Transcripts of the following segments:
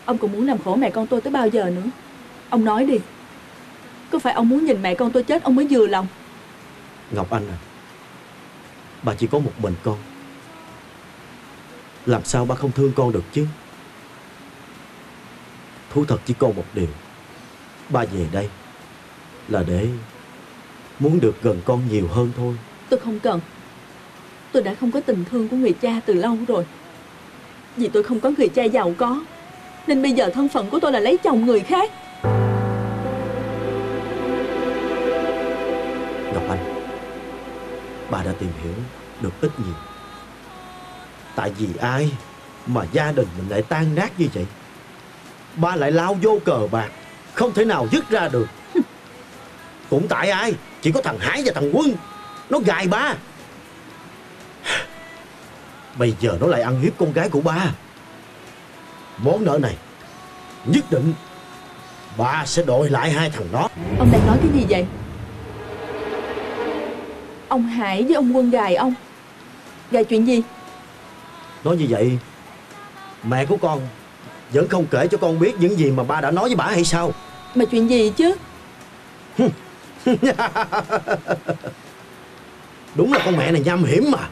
Ông còn muốn làm khổ mẹ con tôi tới bao giờ nữa? Ông nói đi, có phải ông muốn nhìn mẹ con tôi chết ông mới vừa lòng? Ngọc Anh à, bà chỉ có một mình con, làm sao ba không thương con được chứ? Thú thật chỉ còn một điều, ba về đây là để muốn được gần con nhiều hơn thôi. Tôi không cần. Tôi đã không có tình thương của người cha từ lâu rồi. Vì tôi không có người cha giàu có, nên bây giờ thân phận của tôi là lấy chồng người khác. Ngọc Anh, bà đã tìm hiểu được ít nhiều. Tại vì ai mà gia đình mình lại tan nát như vậy? Ba lại lao vô cờ bạc, không thể nào dứt ra được. Cũng tại ai? Chỉ có thằng Hải và thằng Quân nó gài ba. Bây giờ nó lại ăn hiếp con gái của ba. Món nợ này nhất định ba sẽ đòi lại hai thằng đó. Ông đang nói cái gì vậy? Ông Hải với ông Quân gài ông? Gài chuyện gì? Nói như vậy mẹ của con vẫn không kể cho con biết những gì mà ba đã nói với bả hay sao? Mà chuyện gì chứ? Đúng là con mẹ này nham hiểm mà.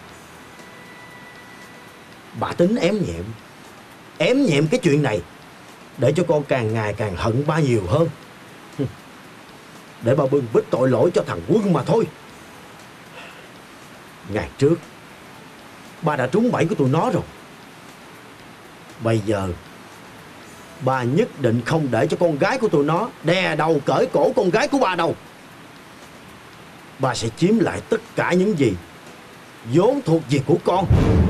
Bà tính ém nhẹm cái chuyện này để cho con càng ngày càng hận ba nhiều hơn, để ba bưng bít tội lỗi cho thằng Quân mà thôi. Ngày trước ba đã trúng bẫy của tụi nó rồi. Bây giờ ba nhất định không để cho con gái của tụi nó đè đầu cởi cổ con gái của ba đâu. Ba sẽ chiếm lại tất cả những gì vốn thuộc về của con.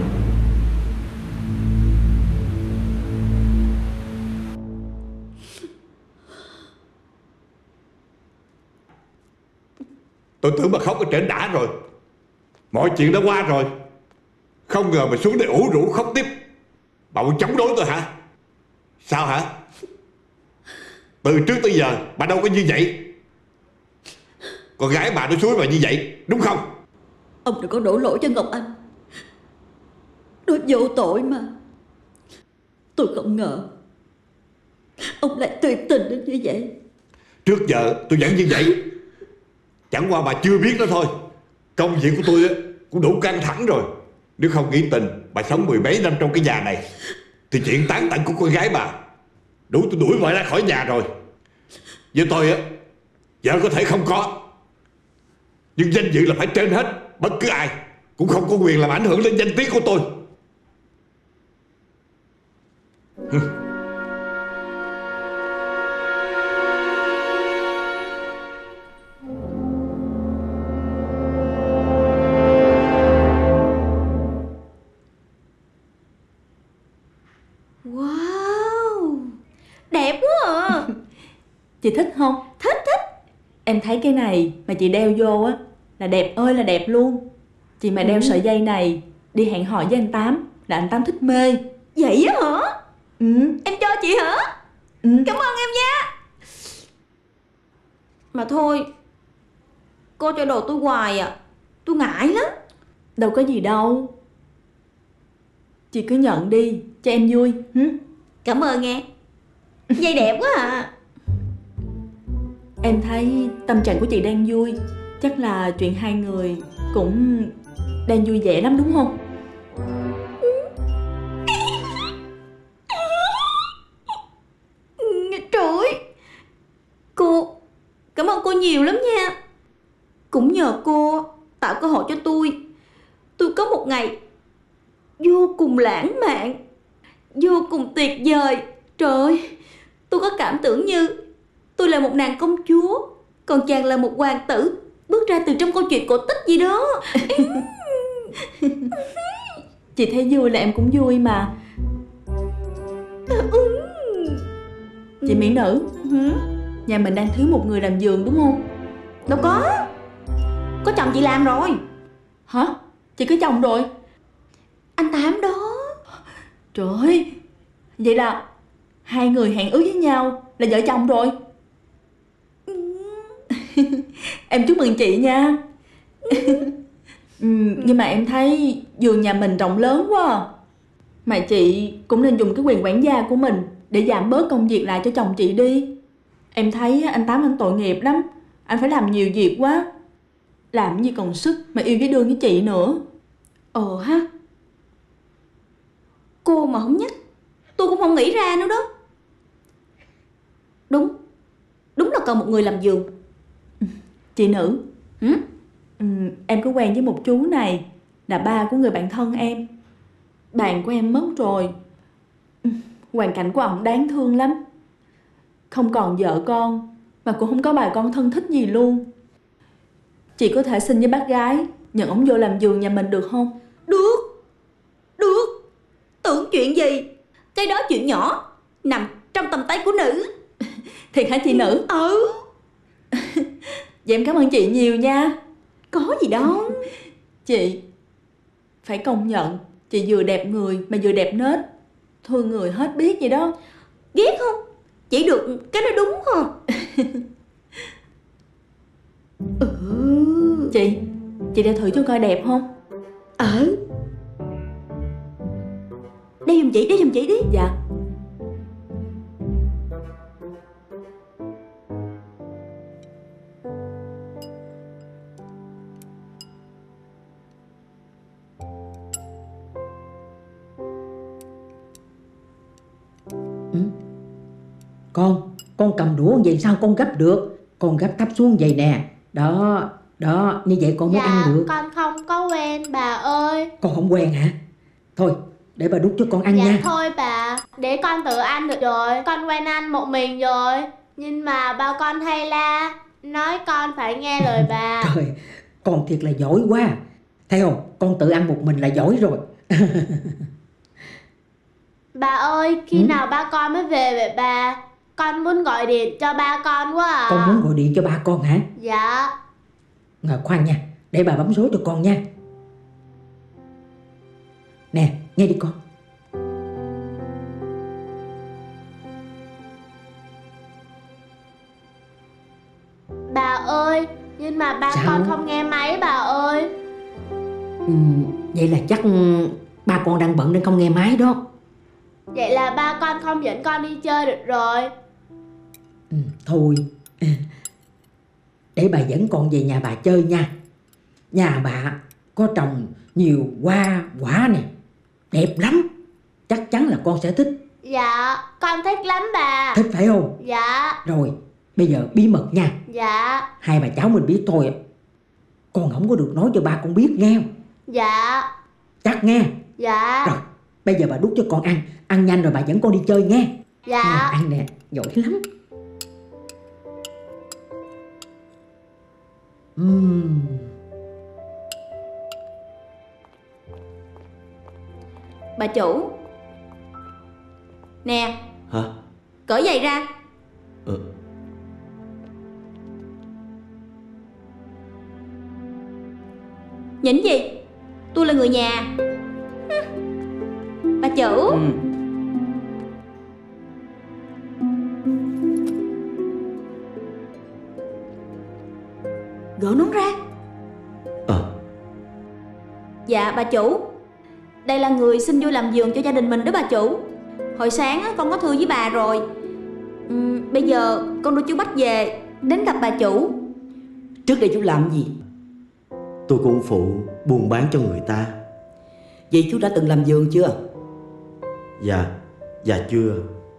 Tôi tưởng bà khóc ở trển đã rồi, mọi chuyện đã qua rồi. Không ngờ bà xuống đây ủ rũ khóc tiếp. Bà muốn chống đối tôi hả? Sao hả? Từ trước tới giờ bà đâu có như vậy. Con gái bà nó xúi bà như vậy, đúng không? Ông đừng có đổ lỗi cho Ngọc Anh. Nó vô tội mà. Tôi không ngờ ông lại tuyệt tình đến như vậy. Trước giờ tôi vẫn như vậy. Chẳng qua bà chưa biết đó thôi. Công việc của tôi cũng đủ căng thẳng rồi. Nếu không nghĩ tình bà sống 10 mấy năm trong cái nhà này, thì chuyện tán tận của con gái bà đủ tôi đuổi bà ra khỏi nhà rồi. Với tôi á, vợ có thể không có, nhưng danh dự là phải trên hết. Bất cứ ai cũng không có quyền làm ảnh hưởng đến danh tiếng của tôi. Wow, đẹp quá à. Chị thích không? Thích. Em thấy cái này mà chị đeo vô á là đẹp ơi là đẹp luôn. Chị mà đeo sợi dây này đi hẹn hò với anh Tám là anh Tám thích mê. Vậy á hả? Em cho chị hả? Cảm ơn em nha. Mà thôi, cô cho đồ tôi hoài à, tôi ngại lắm. Đâu có gì đâu, chị cứ nhận đi cho em vui. Cảm ơn em. Dây đẹp quá à. Em thấy tâm trạng của chị đang vui, chắc là chuyện hai người cũng đang vui vẻ lắm đúng không? Trời ơi, cô, cảm ơn cô nhiều lắm nha. Cũng nhờ cô tạo cơ hội cho tôi có một ngày vô cùng lãng mạn, vô cùng tuyệt vời. Trời ơi, tôi có cảm tưởng như tôi là một nàng công chúa, còn chàng là một hoàng tử bước ra từ trong câu chuyện cổ tích gì đó. Chị thấy vui là em cũng vui mà. Chị mỹ nữ, nhà mình đang thiếu một người làm vườn đúng không? Đâu có chồng chị làm rồi. Hả? Chị có chồng rồi? Anh Tám đó. Trời ơi, vậy là hai người hẹn ước với nhau là vợ chồng rồi. Em chúc mừng chị nha. Nhưng mà em thấy vườn nhà mình rộng lớn quá à. Mà chị cũng nên dùng cái quyền quản gia của mình để giảm bớt công việc lại cho chồng chị đi. Em thấy anh Tám anh tội nghiệp lắm. Anh phải làm nhiều việc quá. Làm gì còn sức mà yêu với đương với chị nữa. Ha. Cô mà không nhắc tôi cũng không nghĩ ra nữa đó. Đúng là cần một người làm giường. Chị Nữ, em có quen với một chú này, là ba của người bạn thân em. Bạn của em mất rồi. Hoàn cảnh của ông đáng thương lắm. Không còn vợ con, mà cũng không có bà con thân thích gì luôn. Chị có thể xin với bác gái nhận ông vô làm giường nhà mình được không? Được. Tưởng chuyện gì. Cái đó chuyện nhỏ, nằm trong tầm tay của Nữ. Thiệt hả chị Nữ? Vậy em cảm ơn chị nhiều nha. Có gì đâu. Chị phải công nhận chị vừa đẹp người mà vừa đẹp nết, thương người hết biết vậy đó. Ghét không? Chỉ được cái đó đúng không? Chị để thử cho coi đẹp không? Đây giùm chị đi. Dạ. Con cầm đũa vậy sao con gấp được? Con gấp thấp xuống vậy nè. Đó, như vậy con mới ăn được. Con không có quen bà ơi. Con không quen hả? Thôi, để bà đút cho con ăn nha. Thôi bà, để con tự ăn được rồi. Con quen ăn một mình rồi. Nhưng mà ba con hay la, nói con phải nghe lời bà. Trời, con thiệt là giỏi quá. Thấy không, con tự ăn một mình là giỏi rồi. Bà ơi, khi nào ba con mới về vậy bà? Con muốn gọi điện cho ba con quá à. Con muốn gọi điện cho ba con hả? Dạ. Ngồi khoan nha, để bà bấm số cho con nha. Nè, nghe đi con. Bà ơi, nhưng mà ba con không nghe máy bà ơi. Vậy là chắc ba con đang bận nên không nghe máy đó. Vậy là ba con không dẫn con đi chơi được rồi. Thôi, để bà dẫn con về nhà bà chơi nha. Nhà bà có trồng nhiều hoa quả nè, đẹp lắm. Chắc chắn là con sẽ thích. Dạ, con thích lắm bà. Thích phải không? Dạ. Rồi, bây giờ bí mật nha. Dạ. Hai bà cháu mình biết thôi. Con không có được nói cho ba con biết nghe. Dạ. Chắc nghe. Dạ. Rồi, bây giờ bà đút cho con ăn. Ăn nhanh rồi bà dẫn con đi chơi nghe. Dạ. Nè, ăn nè, giỏi lắm. Bà chủ. Nè. Hả? Cởi giày ra. Nhìn gì? Tôi là người nhà. Bà chủ. Gỡ nón ra. Dạ bà chủ, đây là người xin vô làm giường cho gia đình mình đó bà chủ. Hồi sáng con có thưa với bà rồi. Bây giờ con đưa chú Bách về đến gặp bà chủ. Trước đây chú làm gì? Tôi cũng phụ buôn bán cho người ta. Vậy chú đã từng làm giường chưa? Dạ chưa.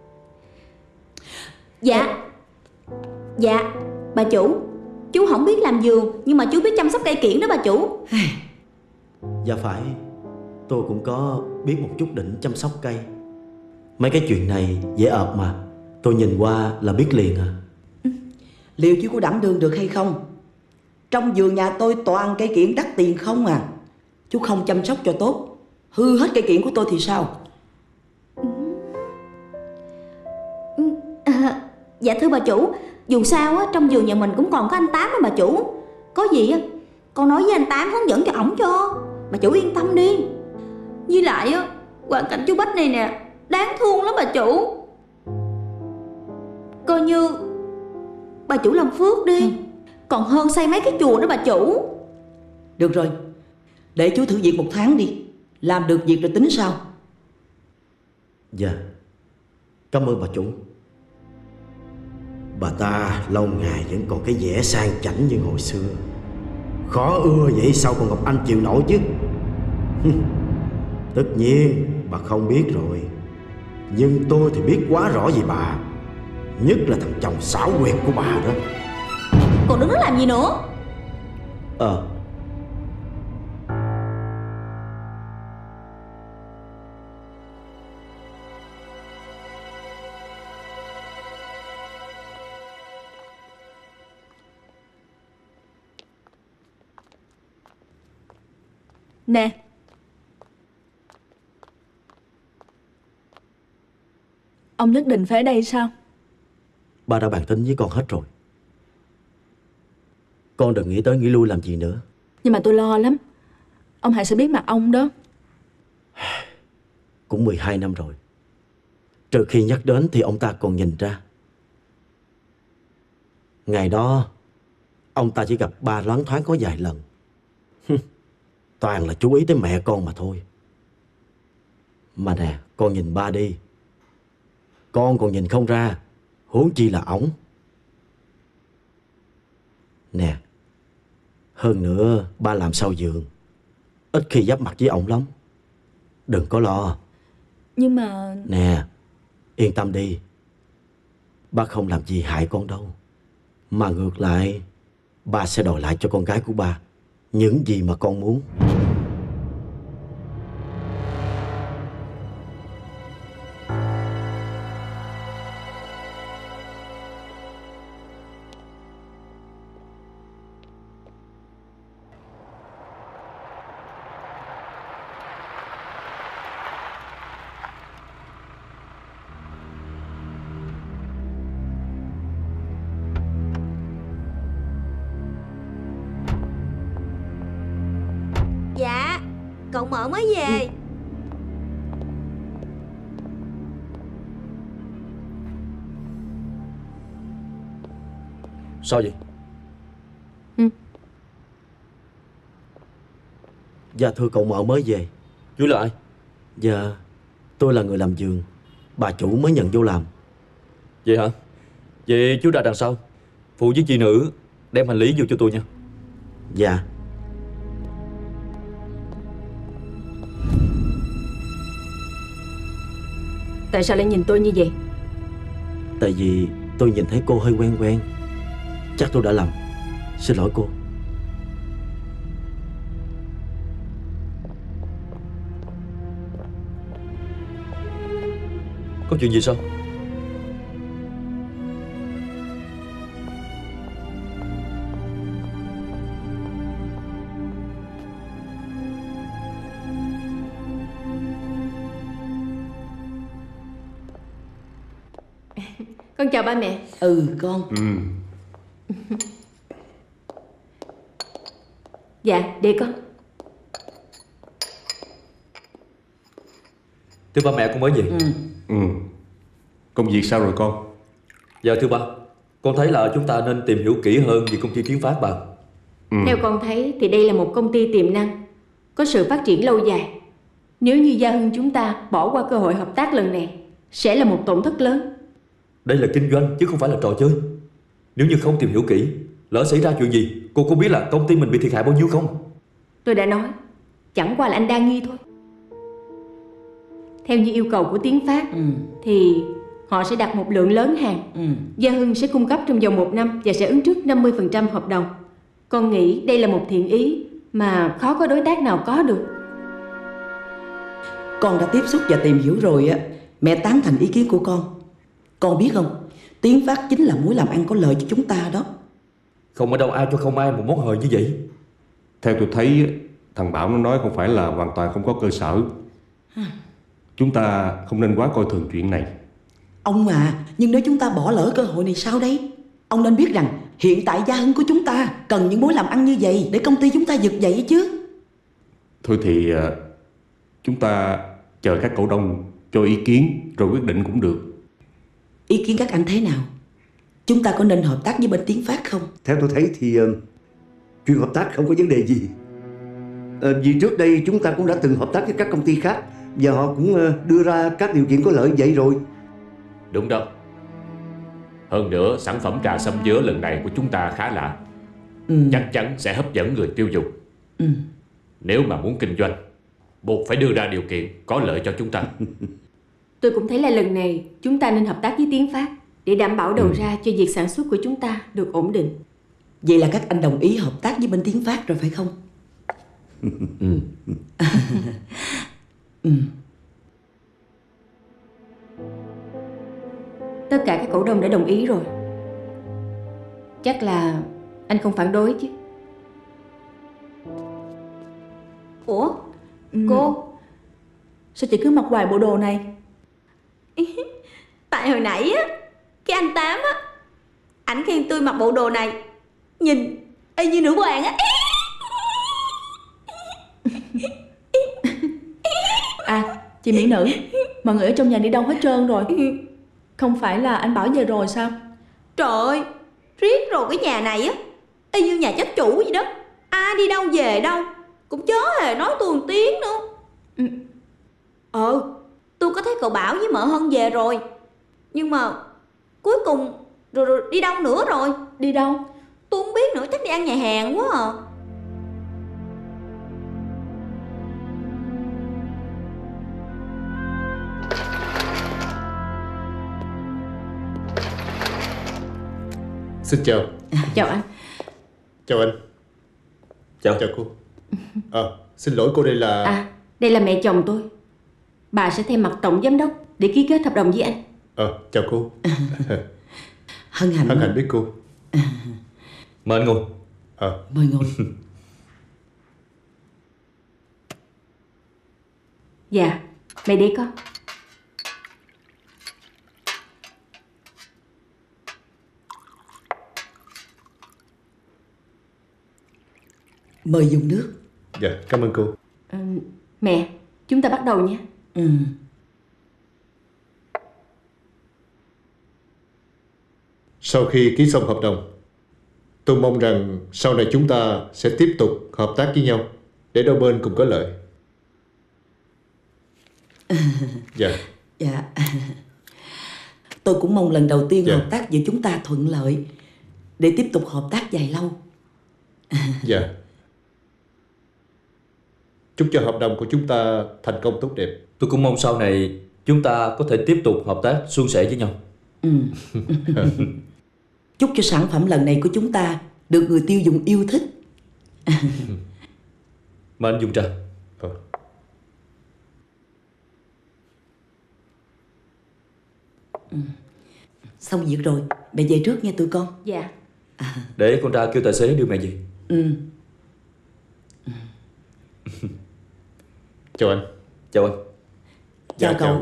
Dạ bà chủ, chú không biết làm giường nhưng mà chú biết chăm sóc cây kiểng đó bà chủ. Dạ phải. Tôi cũng có biết một chút đỉnh chăm sóc cây. Mấy cái chuyện này dễ ợt mà. Tôi nhìn qua là biết liền à. Liệu chú có đảm đương được hay không? Trong vườn nhà tôi toàn cây kiểng đắt tiền không à. Chú không chăm sóc cho tốt, hư hết cây kiểng của tôi thì sao? Dạ thưa bà chủ, dù sao á, trong vườn nhà mình cũng còn có anh Tám đó bà chủ. Có gì á, con nói với anh Tám hướng dẫn cho ổng cho. Bà chủ yên tâm đi. Với lại á, hoàn cảnh chú Bách này nè đáng thương lắm bà chủ. Coi như bà chủ làm phước đi, còn hơn xây mấy cái chùa đó bà chủ. Được rồi, để chú thử việc 1 tháng đi. Làm được việc rồi tính sao? Dạ. Cảm ơn bà chủ. Bà ta lâu ngày vẫn còn cái vẻ sang chảnh như hồi xưa. Khó ưa vậy sao con Ngọc Anh chịu nổi chứ? Tất nhiên bà không biết rồi, nhưng tôi thì biết quá rõ về bà, nhất là thằng chồng xảo quyệt của bà đó. Còn đứng đó làm gì nữa? Nè, ông nhất định phải ở đây sao? Ba đã bàn tính với con hết rồi. Con đừng nghĩ tới nghĩ lui làm gì nữa. Nhưng mà tôi lo lắm. Ông Hải sẽ biết mặt ông đó. Cũng 12 năm rồi. Trừ khi nhắc đến thì ông ta còn nhìn ra. Ngày đó ông ta chỉ gặp ba loáng thoáng có vài lần. Toàn là chú ý tới mẹ con mà thôi. Mà nè, con nhìn ba đi. Con còn nhìn không ra, huống chi là ổng. Nè, hơn nữa ba làm sau giường, ít khi giáp mặt với ổng lắm. Đừng có lo. Nhưng mà... Nè, yên tâm đi. Ba không làm gì hại con đâu. Mà ngược lại, ba sẽ đòi lại cho con gái của ba những gì mà con muốn. Dạ, cậu Mợ mới về. Sao vậy? Dạ thưa cậu Mợ mới về. Chú là ai? Dạ, tôi là người làm giường. Bà chủ mới nhận vô làm. Vậy hả? Vậy chú ra đằng sau, phụ với chị nữ đem hành lý vô cho tôi nha. Dạ. Tại sao lại nhìn tôi như vậy? Tại vì tôi nhìn thấy cô hơi quen quen. Chắc tôi đã lầm. Xin lỗi cô. Có chuyện gì sao? Con chào ba mẹ. Con. Dạ, để con. Thưa ba mẹ, con mới về. Công việc sao rồi con? Dạ thưa ba, con thấy là chúng ta nên tìm hiểu kỹ hơn về công ty Tiến Phát bà. Theo con thấy thì đây là một công ty tiềm năng, có sự phát triển lâu dài. Nếu như Gia Hưng chúng ta bỏ qua cơ hội hợp tác lần này, sẽ là một tổn thất lớn. Đây là kinh doanh chứ không phải là trò chơi. Nếu như không tìm hiểu kỹ, lỡ xảy ra chuyện gì, cô có biết là công ty mình bị thiệt hại bao nhiêu không? Tôi đã nói, chẳng qua là anh đa nghi thôi. Theo như yêu cầu của Tiến Phát thì họ sẽ đặt một lượng lớn hàng. Gia Hưng sẽ cung cấp trong vòng 1 năm và sẽ ứng trước 50% hợp đồng. Con nghĩ đây là một thiện ý mà khó có đối tác nào có được. Con đã tiếp xúc và tìm hiểu rồi á, mẹ tán thành ý kiến của con. Con biết không, Tiến Phát chính là mối làm ăn có lợi cho chúng ta đó. Không ở đâu ai cho không ai một món hời như vậy. Theo tôi thấy, thằng Bảo nó nói không phải là hoàn toàn không có cơ sở. Chúng ta không nên quá coi thường chuyện này. Ông à, nhưng nếu chúng ta bỏ lỡ cơ hội này sao đấy? Ông nên biết rằng hiện tại Gia Hưng của chúng ta cần những mối làm ăn như vậy để công ty chúng ta vực dậy chứ. Thôi thì chúng ta chờ các cổ đông cho ý kiến rồi quyết định cũng được. Ý kiến các anh thế nào? Chúng ta có nên hợp tác với bên Tiến Phát không? Theo tôi thấy thì chuyện hợp tác không có vấn đề gì. Vì trước đây chúng ta cũng đã từng hợp tác với các công ty khác và họ cũng đưa ra các điều kiện có lợi vậy rồi. Đúng đó. Hơn nữa sản phẩm trà sâm dứa lần này của chúng ta khá lạ. Chắc chắn sẽ hấp dẫn người tiêu dùng. Nếu mà muốn kinh doanh, buộc phải đưa ra điều kiện có lợi cho chúng ta. Tôi cũng thấy là lần này chúng ta nên hợp tác với Tiến Phát để đảm bảo đầu ra cho việc sản xuất của chúng ta được ổn định. Vậy là các anh đồng ý hợp tác với bên Tiến Phát rồi phải không? Tất cả các cổ đông đã đồng ý rồi. Chắc là anh không phản đối chứ? Ủa? Cô? Sao chị cứ mặc hoài bộ đồ này? Tại hồi nãy á, cái anh Tám á, ảnh khen tôi mặc bộ đồ này nhìn y như nữ hoàng á. À, chị mỹ nữ, mọi người ở trong nhà đi đâu hết trơn rồi? Không phải là anh Bảo về rồi sao? Trời ơi, riết rồi cái nhà này á, y như nhà chất chủ vậy đó. Ai đi đâu về đâu cũng chớ hề nói tôi một tiếng nữa. Tôi có thấy cậu Bảo với mợ Hân về rồi. Nhưng mà cuối cùng rồi đi đâu nữa rồi? Đi đâu? Tôi không biết nữa, chắc đi ăn nhà hàng quá à. Xin chào. Chào anh. Chào anh. Chào cô. Xin lỗi cô, đây là... Đây là mẹ chồng tôi. Bà sẽ thay mặt tổng giám đốc để ký kết hợp đồng với anh. Chào cô. Hân hạnh biết cô. Mời anh ngồi. Mời ngồi. Dạ, mẹ để con. Mời dùng nước. Dạ, cảm ơn cô. Mẹ, chúng ta bắt đầu nha. Sau khi ký xong hợp đồng, tôi mong rằng sau này chúng ta sẽ tiếp tục hợp tác với nhau để đôi bên cùng có lợi. Dạ. Tôi cũng mong lần đầu tiên hợp tác giữa chúng ta thuận lợi để tiếp tục hợp tác dài lâu. Dạ. Chúc cho hợp đồng của chúng ta thành công tốt đẹp. Tôi cũng mong sau này chúng ta có thể tiếp tục hợp tác suôn sẻ với nhau. Chúc cho sản phẩm lần này của chúng ta được người tiêu dùng yêu thích. Mà anh dùng trà. Xong việc rồi, mẹ về trước nghe tụi con. Dạ. Để con ra kêu tài xế đưa mẹ về. Chào anh. Chào anh. Chào cậu.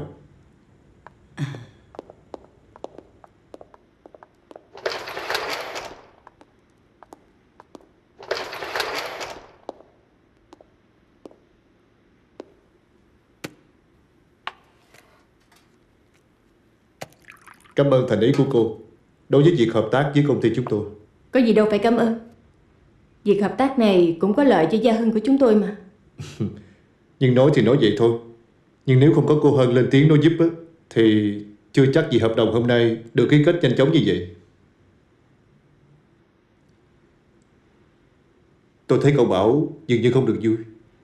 Cảm ơn thành ý của cô đối với việc hợp tác với công ty chúng tôi. Có gì đâu phải cảm ơn. Việc hợp tác này cũng có lợi cho Gia Hưng của chúng tôi mà. Nhưng nói thì nói vậy thôi. Nhưng nếu không có cô Hân lên tiếng nói giúp á, thì chưa chắc gì hợp đồng hôm nay được ký kết nhanh chóng như vậy. Tôi thấy cậu Bảo dường như không được vui.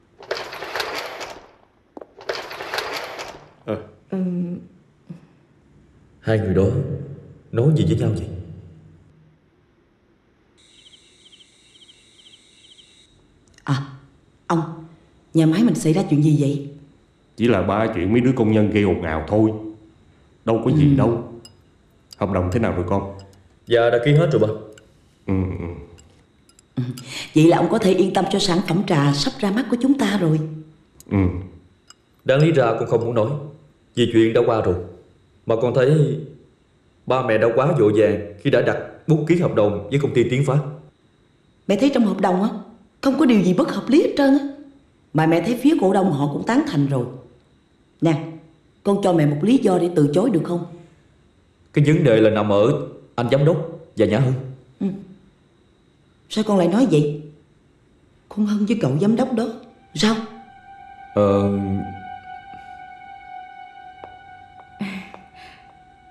Hai người đó nói gì với nhau vậy? Ông, nhà máy mình xảy ra chuyện gì vậy? Chỉ là ba chuyện mấy đứa công nhân gây ồn ào thôi. Đâu có gì đâu. Hợp đồng thế nào rồi con? Dạ đã ký hết rồi ba. Vậy là ông có thể yên tâm cho sản phẩm trà sắp ra mắt của chúng ta rồi. Đáng lý ra con không muốn nói, vì chuyện đã qua rồi. Mà con thấy ba mẹ đã quá vội vàng khi đã đặt bút ký hợp đồng với công ty Tiến Phát. Mẹ thấy trong hợp đồng á không có điều gì bất hợp lý hết trơn á. Mà mẹ thấy phía cổ đông họ cũng tán thành rồi. Nè, con cho mẹ một lý do để từ chối được không? Cái vấn đề là nằm ở anh giám đốc và Nhã Hân. Sao con lại nói vậy? Con Hân với cậu giám đốc đó sao?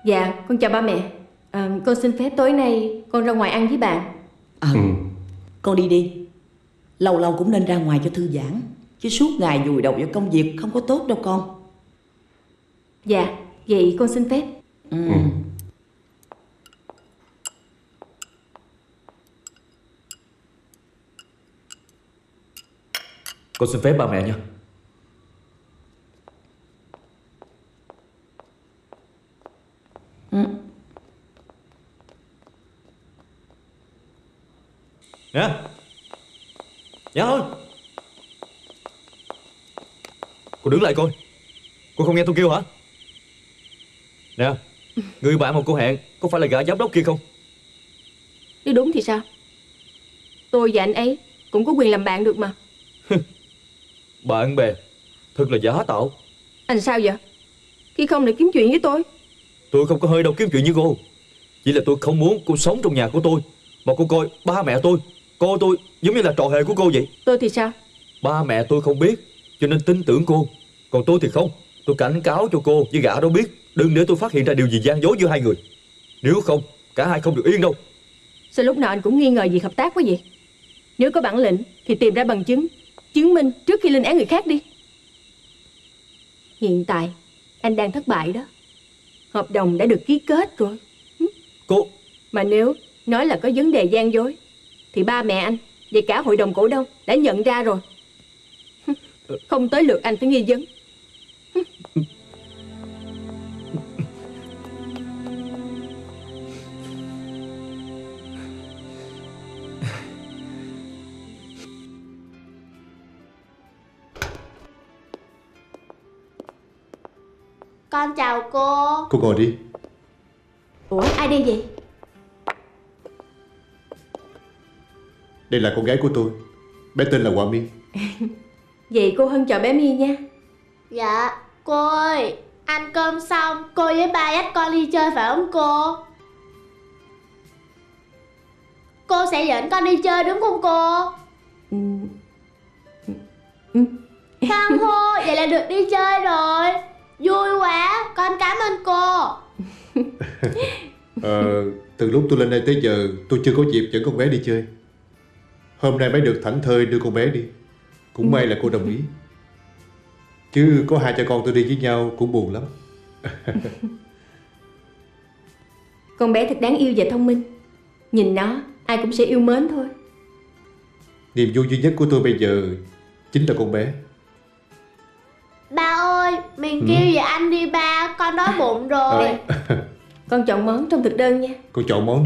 Dạ, con chào ba mẹ. Con xin phép tối nay con ra ngoài ăn với bạn. Con đi đi. Lâu lâu cũng nên ra ngoài cho thư giãn, chứ suốt ngày vùi đầu vào công việc không có tốt đâu con. Dạ, vậy con xin phép. Con xin phép ba mẹ nha. Nè. Dạ thôi. Cô đứng lại coi. Cô không nghe tôi kêu hả? Nè, người bạn mà cô hẹn có phải là gã giám đốc kia không? Nếu đúng thì sao? Tôi và anh ấy cũng có quyền làm bạn được mà. Bạn bè thật là giả tạo. Anh sao vậy? Khi không lại kiếm chuyện với tôi. Tôi không có hơi đâu kiếm chuyện với cô. Chỉ là tôi không muốn cô sống trong nhà của tôi, mà cô coi ba mẹ tôi, cô tôi giống như là trò hề của cô vậy. Tôi thì sao? Ba mẹ tôi không biết cho nên tin tưởng cô. Còn tôi thì không. Tôi cảnh cáo cho cô với gã đó biết, đừng để tôi phát hiện ra điều gì gian dối giữa hai người. Nếu không, cả hai không được yên đâu. Sao lúc nào anh cũng nghi ngờ việc hợp tác quá vậy? Nếu có bản lĩnh thì tìm ra bằng chứng, chứng minh trước khi lên án người khác đi. Hiện tại anh đang thất bại đó. Hợp đồng đã được ký kết rồi. Cô... Mà nếu nói là có vấn đề gian dối thì ba mẹ anh và cả hội đồng cổ đông đã nhận ra rồi. Không tới lượt anh phải nghi vấn. Con chào cô. Cô ngồi đi. Ủa, ai đây vậy? Đây là con gái của tôi. Bé tên là Quả My. Vậy cô Hân chào bé My nha. Dạ, cô ơi, ăn cơm xong cô với ba dắt con đi chơi phải không cô? Cô sẽ dẫn con đi chơi đúng không cô? San hô, vậy là được đi chơi rồi. Vui quá, con cảm ơn cô. Từ lúc tôi lên đây tới giờ tôi chưa có dịp dẫn con bé đi chơi. Hôm nay mới được thảnh thơi đưa con bé đi. Cũng may là cô đồng ý. Chứ có hai cha con tôi đi với nhau cũng buồn lắm. Con bé thật đáng yêu và thông minh. Nhìn nó ai cũng sẽ yêu mến thôi. Niềm vui duy nhất của tôi bây giờ chính là con bé. Ba ơi, mình kêu về ăn đi ba, con đói bụng rồi. Con chọn món trong thực đơn nha. Cô chọn món đi.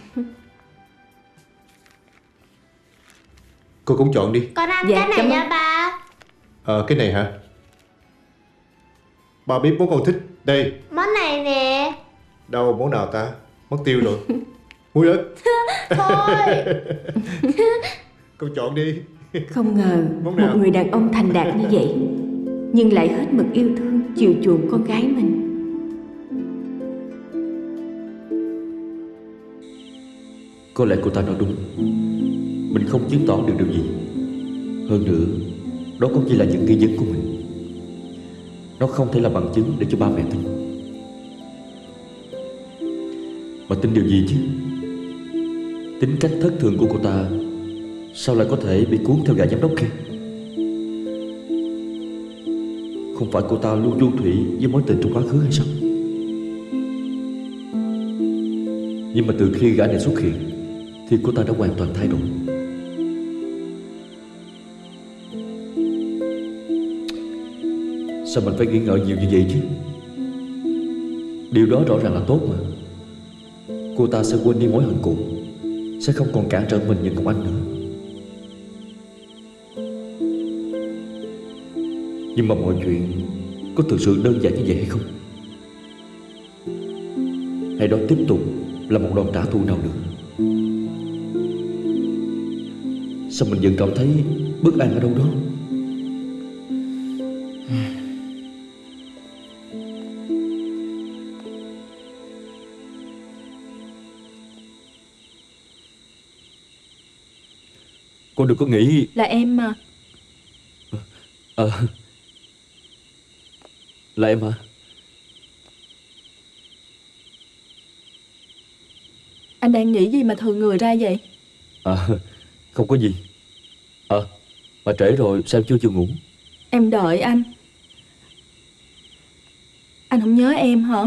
Cô cũng chọn đi. Con ăn cái này nha ba. Cái này hả? Ba biết món con thích. Đây. Món này nè. Đâu, món nào ta? Mất tiêu rồi. Muối ớt. Thôi. Con chọn đi. Không ngờ một người đàn ông thành đạt như vậy nhưng lại hết mực yêu thương, chiều chuộng con gái mình. Có lẽ cô ta nói đúng. Mình không chứng tỏ được điều gì. Hơn nữa, đó cũng chỉ là những nghi vấn của mình. Nó không thể là bằng chứng để cho ba mẹ tin. Mà tin điều gì chứ? Tính cách thất thường của cô ta sao lại có thể bị cuốn theo gã giám đốc kia? Không phải cô ta luôn du thủy với mối tình trong quá khứ hay sao? Nhưng mà từ khi gã này xuất hiện thì cô ta đã hoàn toàn thay đổi. Sao mình phải nghi ngờ nhiều như vậy chứ? Điều đó rõ ràng là tốt mà. Cô ta sẽ quên đi mối hận cũ, sẽ không còn cản trở mình như Ngọc Anh nữa. Nhưng mà mọi chuyện có thực sự đơn giản như vậy hay không? Hay đó tiếp tục là một đòn trả thù nào nữa? Sao mình vẫn cảm thấy bất an ở đâu đó? Cô đừng có nghĩ là em mà. Là em hả? Anh đang nghĩ gì mà thừa người ra vậy? Không có gì. Mà trễ rồi sao chưa ngủ? Em đợi anh. Anh không nhớ em hả?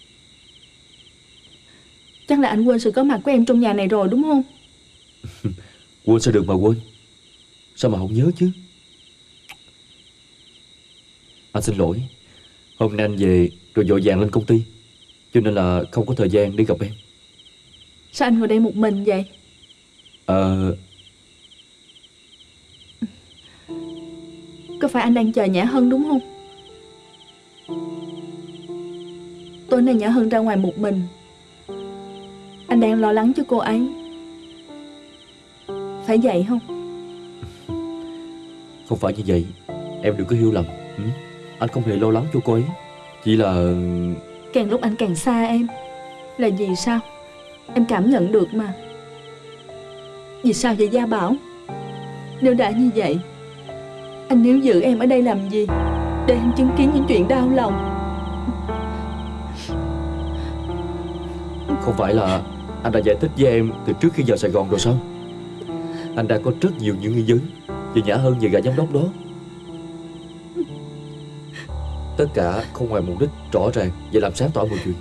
Chắc là anh quên sự có mặt của em trong nhà này rồi đúng không? Quên sao được mà quên. Sao mà không nhớ chứ? Anh xin lỗi. Hôm nay anh về rồi vội vàng lên công ty, cho nên là không có thời gian đi gặp em. Sao anh ngồi đây một mình vậy? Có phải anh đang chờ Nhã Hân đúng không? Tối nay Nhã Hân ra ngoài một mình. Anh đang lo lắng cho cô ấy. Phải vậy không? Không phải như vậy. Em đừng có hiểu lầm. Anh không hề lo lắng cho cô ấy. Chỉ là... Càng lúc anh càng xa em. Là vì sao? Em cảm nhận được mà. Vì sao vậy Gia Bảo? Nếu đã như vậy, anh níu giữ em ở đây làm gì? Để em chứng kiến những chuyện đau lòng. Không phải là anh đã giải thích với em từ trước khi vào Sài Gòn rồi sao? Anh đã có rất nhiều những nghi vấn về Nhã Hân và gã giám đốc đó. Tất cả không ngoài mục đích rõ ràng và làm sáng tỏ mọi chuyện.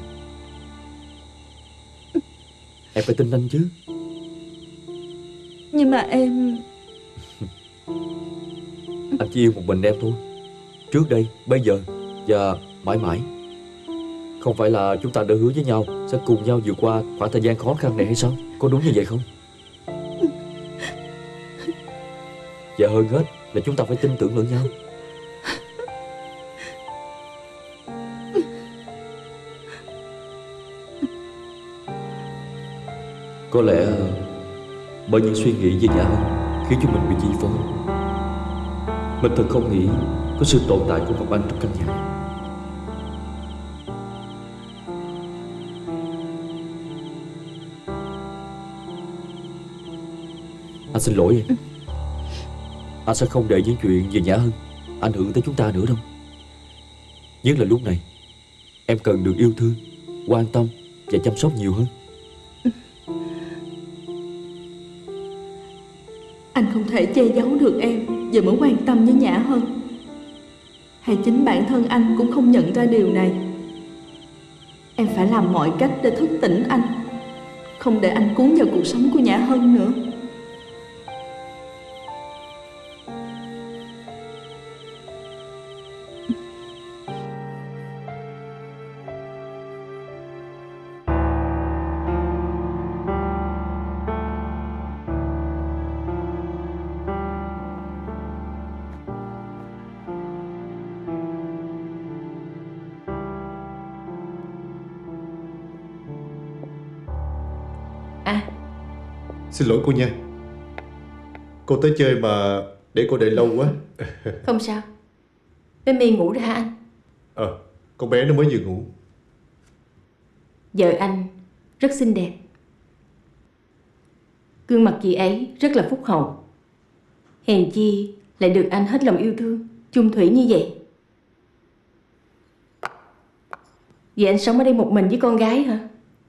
Em phải tin anh chứ. Nhưng mà em... Anh chỉ yêu một mình em thôi. Trước đây, bây giờ và mãi mãi. Không phải là chúng ta đã hứa với nhau sẽ cùng nhau vượt qua khoảng thời gian khó khăn này hay sao? Có đúng như vậy không? Và hơn hết là chúng ta phải tin tưởng lẫn nhau. Có lẽ bởi những suy nghĩ về Nhã Hân khiến chúng mình bị chi phối. Mình thật không nghĩ có sự tồn tại của Ngọc Anh trong căn nhà này. Anh xin lỗi em. Anh sẽ không để những chuyện về Nhã Hân ảnh hưởng tới chúng ta nữa đâu. Nhất là lúc này em cần được yêu thương, quan tâm và chăm sóc nhiều hơn. Anh không thể che giấu được em về mối quan tâm với Nhã Hân. Hay chính bản thân anh cũng không nhận ra điều này. Em phải làm mọi cách để thức tỉnh anh, không để anh cuốn vào cuộc sống của Nhã Hân nữa. Xin lỗi cô nha. Cô tới chơi mà để cô đợi lâu quá. Không sao. Bé My ngủ rồi hả anh? Con bé nó mới vừa ngủ. Vợ anh rất xinh đẹp. Gương mặt chị ấy rất là phúc hậu. Hèn chi lại được anh hết lòng yêu thương, chung thủy như vậy. Vậy anh sống ở đây một mình với con gái hả?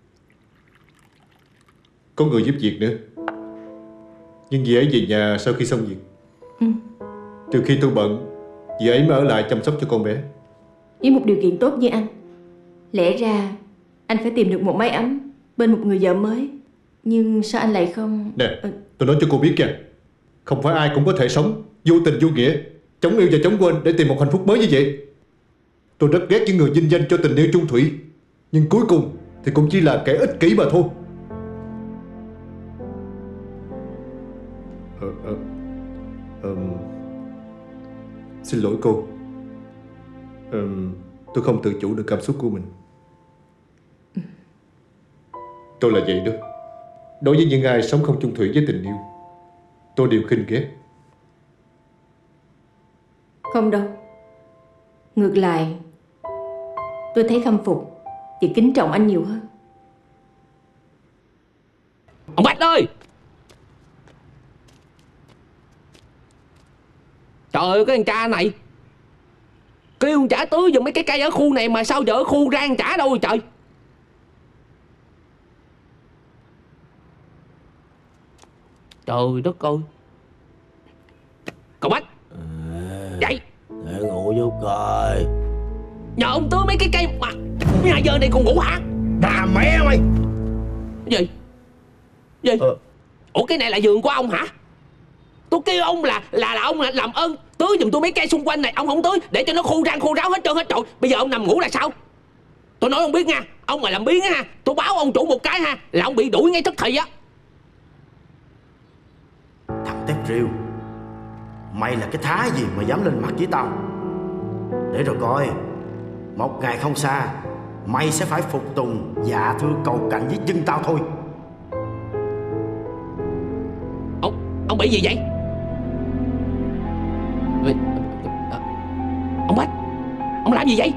Có người giúp việc nữa. Nhưng dì ấy về nhà sau khi xong việc. Từ khi tôi bận, dì ấy mới ở lại chăm sóc cho con bé. Với một điều kiện tốt như anh, lẽ ra anh phải tìm được một mái ấm bên một người vợ mới. Nhưng sao anh lại không... Nè, tôi nói cho cô biết kìa, không phải ai cũng có thể sống vô tình vô nghĩa, chống yêu và chống quên để tìm một hạnh phúc mới như vậy. Tôi rất ghét những người vinh danh cho tình yêu chung thủy, nhưng cuối cùng thì cũng chỉ là kẻ ích kỷ mà thôi. Xin lỗi cô. Tôi không tự chủ được cảm xúc của mình. Tôi là vậy đó. Đối với những ai sống không chung thủy với tình yêu, tôi đều khinh ghét. Không đâu. Ngược lại, tôi thấy khâm phục và kính trọng anh nhiều hơn. Ông Bách ơi! Trời ơi, cái thằng cha này kêu chả tưới giùm mấy cái cây ở khu này, mà sao giờ ở khu rang chả đâu rồi trời. Trời đất ơi. Cậu Bách dậy. Để ngủ giúp coi. Nhờ ông tưới mấy cái cây mà 2 giờ này còn ngủ hả? À mẹ mày. Gì? Ủa cái này là vườn của ông hả? Tôi kêu ông là ông làm ơn tưới giùm tôi mấy cây xung quanh này. Ông không tưới để cho nó khô rang khô ráo hết trơn hết trội. Bây giờ ông nằm ngủ là sao? Tôi nói ông biết nha, ông mà làm biếng ha, tôi báo ông chủ một cái ha, là ông bị đuổi ngay tức thì á. Thằng tép riêu, mày là cái thá gì mà dám lên mặt với tao? Để rồi coi, một ngày không xa, mày sẽ phải phục tùng dạ thưa cầu cạnh với chân tao thôi. Ông bị gì vậy? Ông Bách, ông làm gì vậy?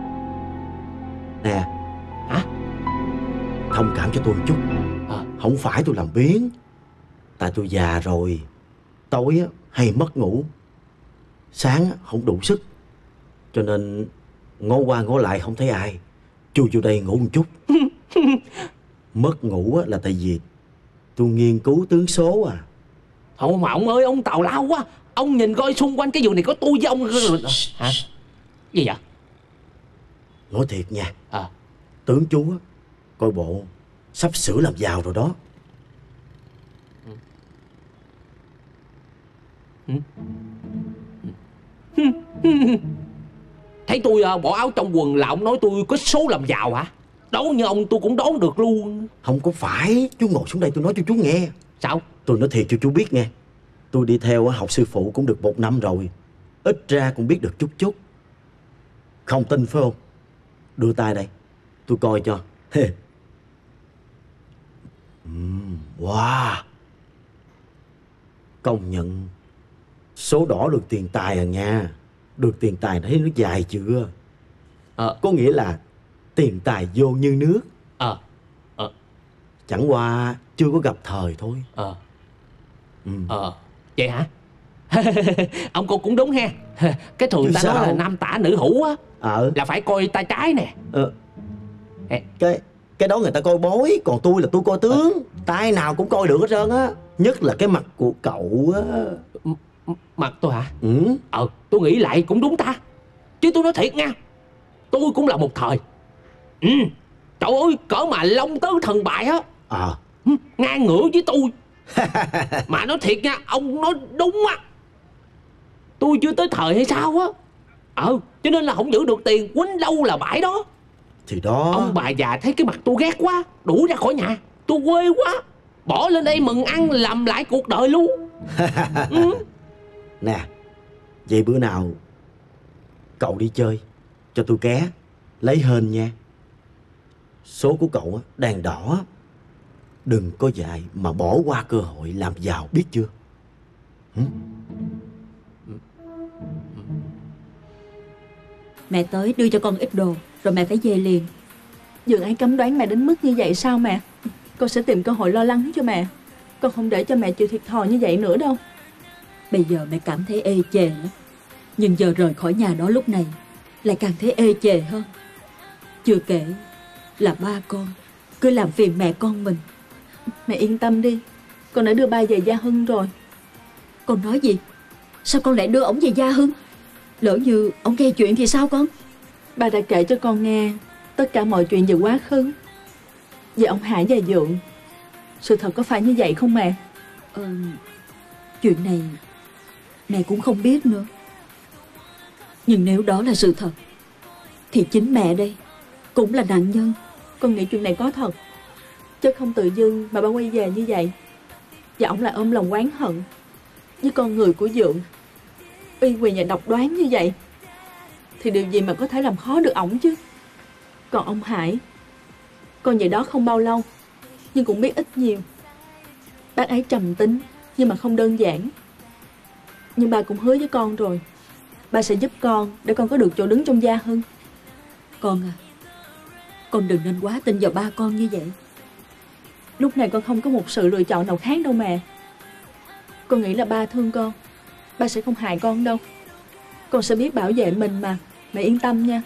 Nè. Hả? Thông cảm cho tôi một chút. Không phải tôi làm biếng, tại tôi già rồi. Tối á, hay mất ngủ, sáng á, không đủ sức, cho nên ngó qua ngó lại không thấy ai, chui vô đây ngủ một chút. Mất ngủ á, là tại vì tôi nghiên cứu tướng số à. Không mà ông ơi, ông tào lao quá. Ông nhìn coi xung quanh cái vườn này có tôi với ông. Hả? Gì vậy? Nói thiệt nha, tướng chú á, coi bộ sắp sửa làm giàu rồi đó. Thấy tôi bỏ áo trong quần là ông nói tôi có số làm giàu hả? Đoán như ông tôi cũng đoán được luôn. Không có phải, chú ngồi xuống đây tôi nói cho chú nghe. Sao? Tôi nói thiệt cho chú biết nghe. Tôi đi theo học sư phụ cũng được 1 năm rồi, ít ra cũng biết được chút chút. Không tin phải không? Đưa tay đây, tôi coi cho. Wow, công nhận số đỏ được tiền tài à nha. Được tiền tài thấy nó dài chưa? Có nghĩa là tiền tài vô như nước. Chẳng qua chưa có gặp thời thôi. Vậy hả? Ông cô cũng đúng ha. Cái thường ta nói là nam tả nữ hữu á, là phải coi tay trái nè. Cái đó người ta coi bói, còn tôi là tôi coi tướng. Tay nào cũng coi được hết trơn á. Nhất là cái mặt của cậu á. Mặt tôi hả? Tôi nghĩ lại cũng đúng ta. Chứ tôi nói thiệt nha, tôi cũng là một thời. Trời ơi, cỡ mà Long Tứ Thần Bại á, ngang ngửa với tôi. Mà nói thiệt nha, ông nói đúng á. Tôi chưa tới thời hay sao á. Cho nên là không giữ được tiền, quýnh đâu là bãi đó. Thì đó. Ông bà già thấy cái mặt tôi ghét quá, đuổi ra khỏi nhà. Tôi quê quá, bỏ lên đây mừng ăn làm lại cuộc đời luôn. Nè, vậy bữa nào cậu đi chơi cho tôi ké lấy hên nha. Số của cậu đèn đỏ, đừng có dại mà bỏ qua cơ hội làm giàu, biết chưa? Mẹ tới đưa cho con ít đồ, rồi mẹ phải về liền. Dường ai cấm đoán mẹ đến mức như vậy sao mẹ? Con sẽ tìm cơ hội lo lắng cho mẹ. Con không để cho mẹ chịu thiệt thòi như vậy nữa đâu. Bây giờ mẹ cảm thấy ê chề lắm, nhưng giờ rời khỏi nhà đó lúc này lại càng thấy ê chề hơn. Chưa kể là ba con cứ làm phiền mẹ con mình. Mẹ yên tâm đi, con đã đưa ba về Gia Hưng rồi. Con nói gì? Sao con lại đưa ổng về Gia Hưng? Lỡ như ổng nghe chuyện thì sao con? Ba đã kể cho con nghe tất cả mọi chuyện về quá khứ, về ông Hải và Dượng. Sự thật có phải như vậy không mẹ? Chuyện này mẹ cũng không biết nữa. Nhưng nếu đó là sự thật thì chính mẹ đây cũng là nạn nhân. Con nghĩ chuyện này có thật, chứ không tự dưng mà ba quay về như vậy. Và ông lại ôm lòng oán hận với con người của Dượng, uy quyền và độc đoán như vậy, thì điều gì mà có thể làm khó được ổng chứ. Còn ông Hải, con về đó không bao lâu nhưng cũng biết ít nhiều. Bác ấy trầm tính nhưng mà không đơn giản. Nhưng ba cũng hứa với con rồi, ba sẽ giúp con để con có được chỗ đứng trong Gia Hưng. Con à, con đừng nên quá tin vào ba con như vậy. Lúc này con không có một sự lựa chọn nào khác đâu mẹ. Con nghĩ là ba thương con, ba sẽ không hại con đâu. Con sẽ biết bảo vệ mình mà, mẹ yên tâm nha.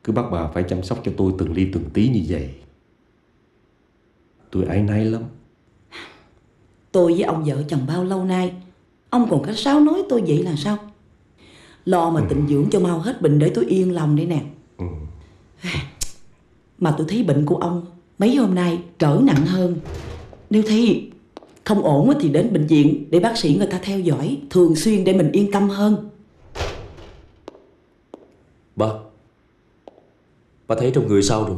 cứ bắt bà phải chăm sóc cho tôi từng ly từng tí như vậy. Tôi áy náy lắm. Tôi với ông vợ chồng bao lâu nay, ông còn cách sáo nói tôi vậy là sao? Lo mà tịnh dưỡng cho mau hết bệnh để tôi yên lòng đây nè. Mà tôi thấy bệnh của ông mấy hôm nay trở nặng hơn. Nếu thấy không ổn thì đến bệnh viện để bác sĩ người ta theo dõi thường xuyên để mình yên tâm hơn. Bà thấy trong người sao rồi?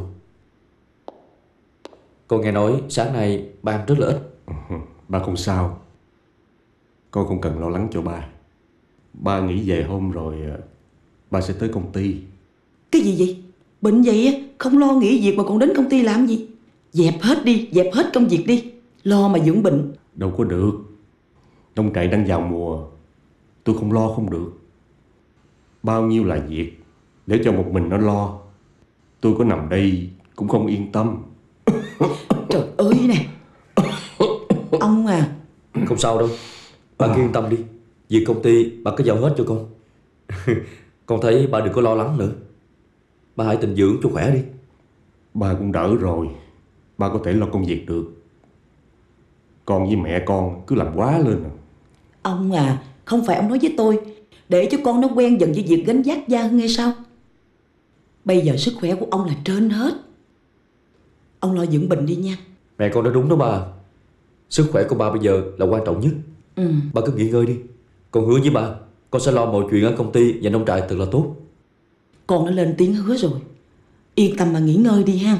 Con nghe nói sáng nay ba ăn rất là ít. Ba không sao. Con không cần lo lắng cho ba. Ba nghỉ về hôm rồi ba sẽ tới công ty. Cái gì vậy? Bệnh vậy á, không lo nghỉ việc mà còn đến công ty làm gì? Dẹp hết đi, dẹp hết công việc đi. Lo mà dưỡng bệnh. Đâu có được. Nông trại đang vào mùa, tôi không lo không được. Bao nhiêu là việc, để cho một mình nó lo. Tôi có nằm đây cũng không yên tâm. Trời ơi nè. Ông à. Không sao đâu. Bà cứ yên tâm đi. Việc công ty bà cứ giao hết cho con. Con thấy bà đừng có lo lắng nữa. Bà hãy tịnh dưỡng cho khỏe đi. Bà cũng đỡ rồi. Bà có thể lo công việc được. Con với mẹ con cứ làm quá lên à. Ông à, không phải ông nói với tôi để cho con nó quen dần với việc gánh vác gia hay sao? Bây giờ sức khỏe của ông là trên hết. Ông lo dưỡng bệnh đi nha. Mẹ con nói đúng đó bà. Sức khỏe của ba bây giờ là quan trọng nhất. Bà cứ nghỉ ngơi đi. Con hứa với bà, con sẽ lo mọi chuyện ở công ty và nông trại thật là tốt. Con đã lên tiếng hứa rồi. Yên tâm mà nghỉ ngơi đi ha.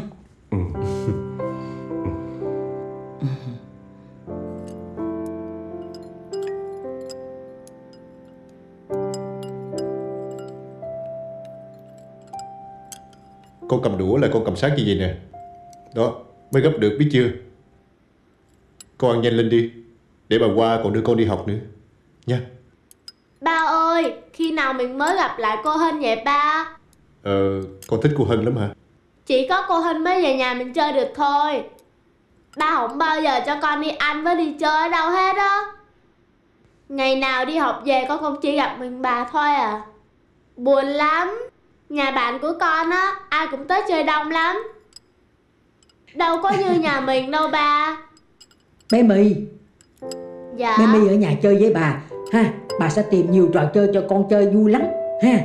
Con cầm đũa là con cầm sát như vậy nè. Đó, mới gấp được biết chưa? Con ăn nhanh lên đi, để bà qua còn đưa con đi học nữa nha. Ba ơi, khi nào mình mới gặp lại cô Hân vậy ba? Con thích cô Hân lắm hả? Chỉ có cô Hân mới về nhà mình chơi được thôi. Ba không bao giờ cho con đi ăn với đi chơi ở đâu hết á. Ngày nào đi học về con cũng chỉ gặp mình bà thôi à. Buồn lắm. Nhà bạn của con á, ai cũng tới chơi đông lắm. Đâu có như nhà mình đâu ba. Bé My. Dạ. Bé My ở nhà chơi với bà ha. Bà sẽ tìm nhiều trò chơi cho con chơi vui lắm ha.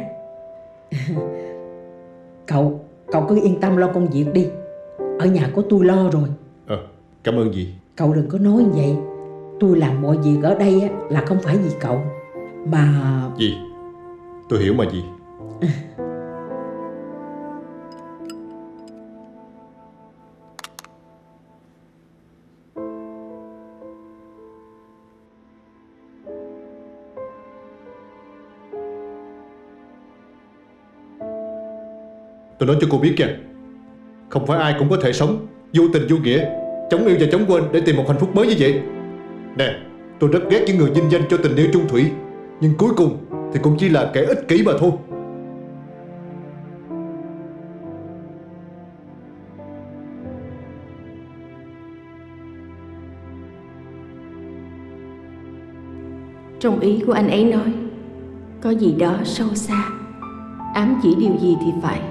Cậu cứ yên tâm lo công việc đi. Ở nhà có tôi lo rồi. Cảm ơn dì. Cậu đừng có nói như vậy. Tôi làm mọi việc ở đây là không phải vì cậu mà... Dì, tôi hiểu mà dì. Tôi nói cho cô biết nha, không phải ai cũng có thể sống vô tình vô nghĩa, chống yêu và chống quên để tìm một hạnh phúc mới như vậy. Nè, tôi rất ghét những người vinh danh cho tình yêu chung thủy, nhưng cuối cùng thì cũng chỉ là kẻ ích kỷ mà thôi. Trong ý của anh ấy nói, có gì đó sâu xa, ám chỉ điều gì thì phải.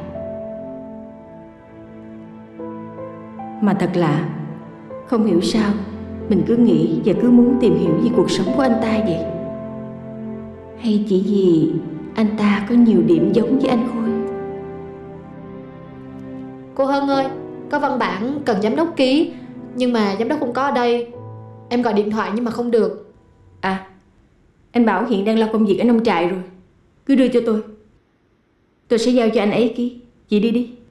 Mà thật lạ, không hiểu sao mình cứ nghĩ và cứ muốn tìm hiểu về cuộc sống của anh ta vậy. Hay chỉ vì anh ta có nhiều điểm giống với anh Khôi? Cô Hân ơi, có văn bản cần giám đốc ký, nhưng mà giám đốc không có ở đây. Em gọi điện thoại nhưng mà không được. À, anh Bảo hiện đang lo công việc ở nông trại rồi. Cứ đưa cho tôi sẽ giao cho anh ấy ký. Chị đi đi.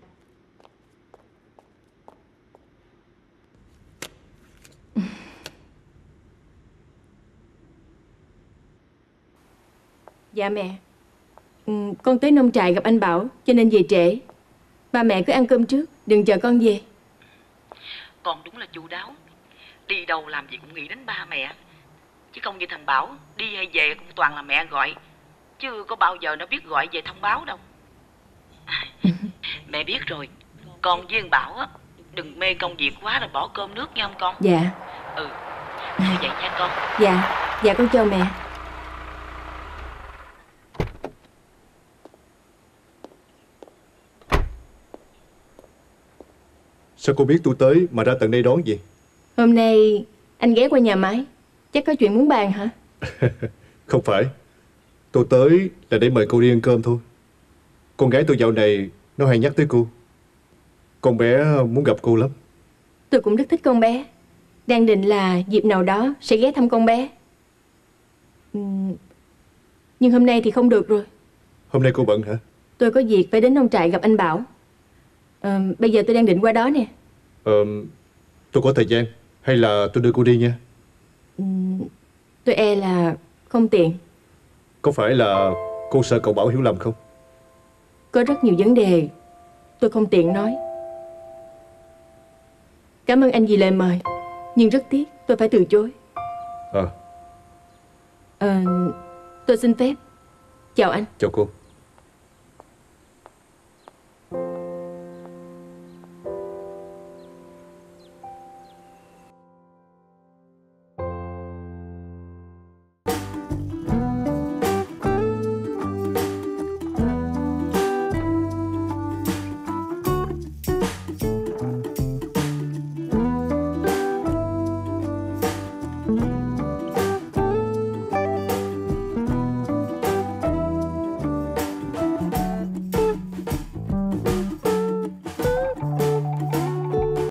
Dạ mẹ, con tới nông trại gặp anh Bảo cho nên về trễ. Ba mẹ cứ ăn cơm trước, đừng chờ con về. Con đúng là chu đáo. Đi đâu làm gì cũng nghĩ đến ba mẹ. Chứ không như thằng Bảo, đi hay về cũng toàn là mẹ gọi, chứ có bao giờ nó biết gọi về thông báo đâu. Mẹ biết rồi, con với thằng Bảo á, đừng mê công việc quá rồi bỏ cơm nước nha không con? Dạ. Như vậy nha con. Dạ con chào mẹ. Sao cô biết tôi tới mà ra tận đây đón gì? Hôm nay anh ghé qua nhà máy, chắc có chuyện muốn bàn hả? Không phải. Tôi tới là để mời cô đi ăn cơm thôi. Con gái tôi dạo này nó hay nhắc tới cô. Con bé muốn gặp cô lắm. Tôi cũng rất thích con bé. Đang định là dịp nào đó sẽ ghé thăm con bé. Nhưng hôm nay thì không được rồi. Hôm nay cô bận hả? Tôi có việc phải đến nông trại gặp anh Bảo. Bây giờ tôi đang định qua đó nè. Tôi có thời gian. Hay là tôi đưa cô đi nha. Tôi e là không tiện. Có phải là cô sợ cậu Bảo hiểu lầm không? Có rất nhiều vấn đề tôi không tiện nói. Cảm ơn anh vì lời mời, nhưng rất tiếc tôi phải từ chối. Tôi xin phép. Chào anh. Chào cô.